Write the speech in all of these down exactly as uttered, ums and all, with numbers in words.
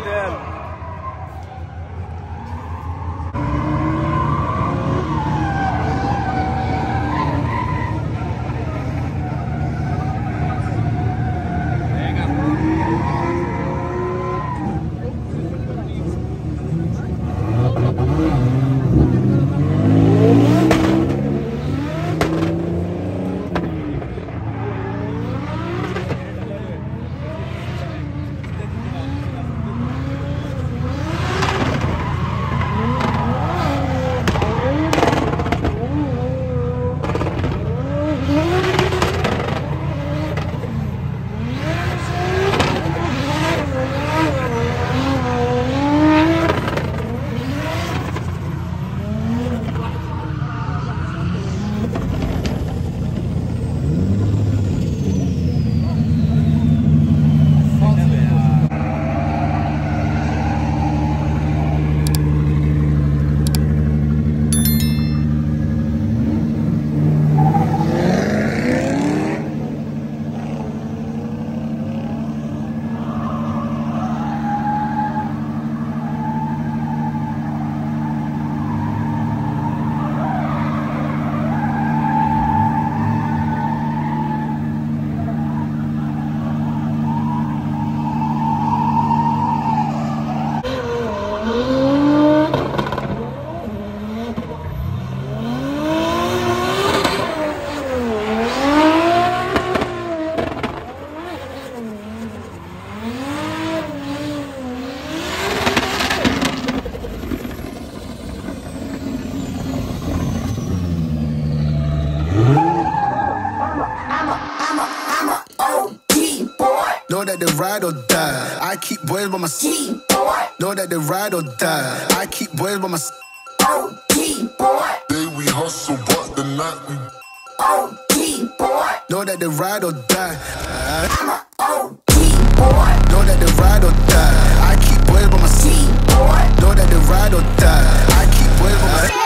them. Know that they ride or die. I keep boys by my side. Know that they ride or die. I keep boys by my side. O G boy. Day we hustle, but the night we O G boy. Know that they ride or die. I'm a O G boy. Know that they ride or die. I keep boys by my side. Boy. Know that they ride or die. I keep boys by my side.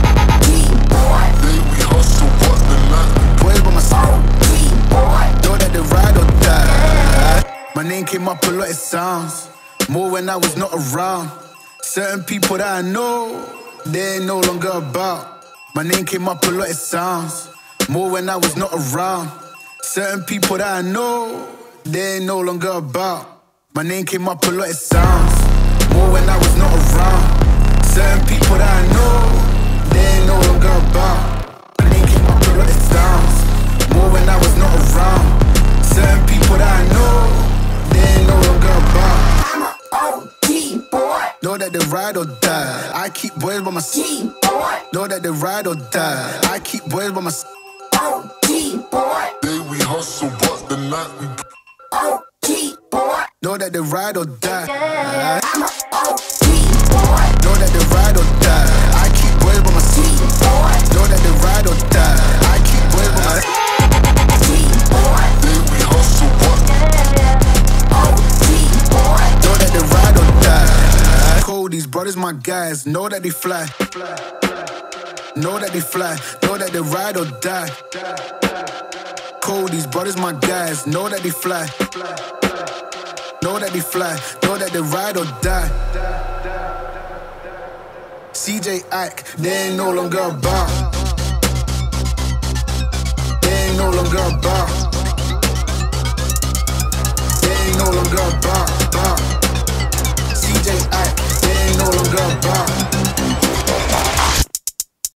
G boy. Day we hustle, but the night we Boys by my side. O G boy. Know that they ride or die. My name came up a lot, it sounds more when I was not around. Certain people that I know, they ain't no longer about. My name came up a lot, it sounds more when I was not around. Certain people that I know, they ain't no longer about. My name came up a lot, it sounds more when I was not around. Certain people that I know, they ain't no longer about. My name came up a lot, it sounds more when I was not around. Certain people that I know, they ain't no longer about. I'm a O G boy. Know that they ride or die. I keep boys by my side. G boy. Know that they ride or die. I keep boys by my side. O G boy. Day we hustle, but the night we O G boy. Know that they ride or die. I'm a O G boy. Know that they ride or die. I keep boys by my G side. boy. Know that they ride or die. I keep boys by my side. G boy. Day we hustle, but O G boy. Know that they ride or die. Cold, these brothers my guys. Know that they fly. Know that they fly. Know that they ride or die. Cold, these brothers my guys. Know that they fly. Know that they fly. Know that they ride or die. C J Ike, they ain't no longer about.